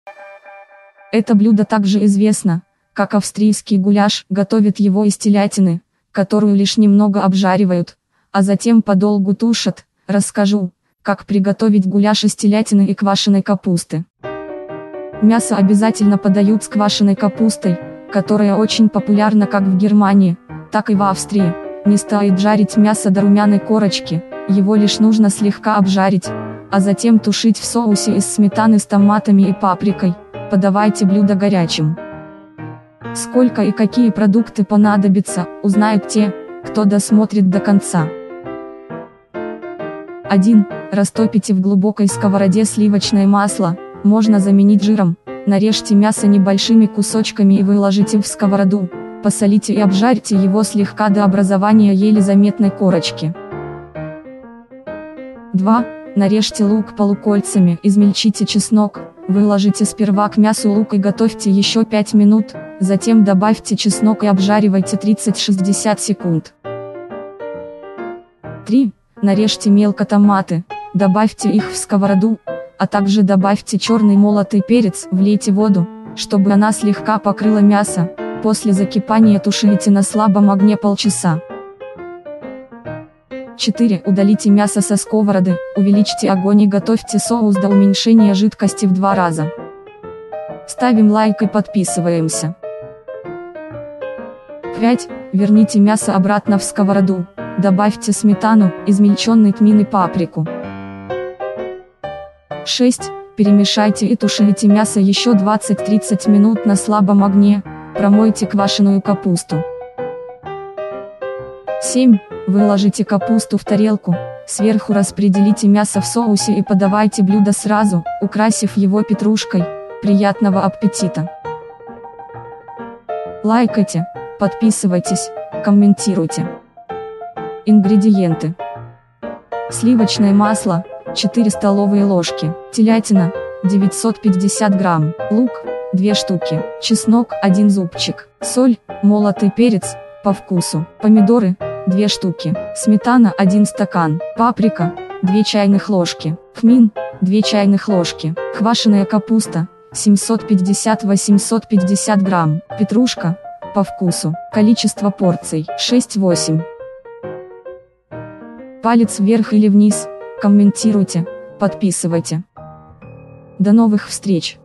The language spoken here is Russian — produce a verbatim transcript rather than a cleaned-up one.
Это блюдо также известно, как австрийский гуляш. Готовят его из телятины, которую лишь немного обжаривают, а затем подолгу тушат. Расскажу, как приготовить гуляш из телятины и квашеной капусты. Мясо обязательно подают с квашеной капустой, которая очень популярна как в Германии, так и в Австрии. Не стоит жарить мясо до румяной корочки, его лишь нужно слегка обжарить, а затем тушить в соусе из сметаны с томатами и паприкой. Подавайте блюдо горячим. Сколько и какие продукты понадобятся, узнают те, кто досмотрит до конца. один. Растопите в глубокой сковороде сливочное масло, можно заменить жиром. Нарежьте мясо небольшими кусочками и выложите в сковороду. Посолите и обжарьте его слегка до образования еле заметной корочки. два. Нарежьте лук полукольцами, измельчите чеснок, выложите сперва к мясу лук и готовьте еще пять минут, затем добавьте чеснок и обжаривайте тридцать-шестьдесят секунд. три. Нарежьте мелко томаты, добавьте их в сковороду, а также добавьте черный молотый перец, влейте воду, чтобы она слегка покрыла мясо, после закипания тушите на слабом огне полчаса. четыре. Удалите мясо со сковороды, увеличьте огонь и готовьте соус до уменьшения жидкости в два раза. Ставим лайк и подписываемся. пять. Верните мясо обратно в сковороду, добавьте сметану, измельченный тмин и паприку. шесть. Перемешайте и тушите мясо еще двадцать-тридцать минут на слабом огне, промойте квашеную капусту. семь. Выложите капусту в тарелку, сверху распределите мясо в соусе и подавайте блюдо сразу, украсив его петрушкой. Приятного аппетита! Лайкайте, подписывайтесь, комментируйте. Ингредиенты. Сливочное масло четыре столовые ложки, телятина девятьсот пятьдесят грамм, лук две штуки, чеснок один зубчик, соль, молотый перец по вкусу, помидоры две штуки, сметана один стакан, паприка две чайных ложки, тмин две чайных ложки, квашеная капуста семьсот пятьдесят - восемьсот пятьдесят грамм, петрушка по вкусу, количество порций шесть-восемь. Палец вверх или вниз, комментируйте, подписывайте. До новых встреч!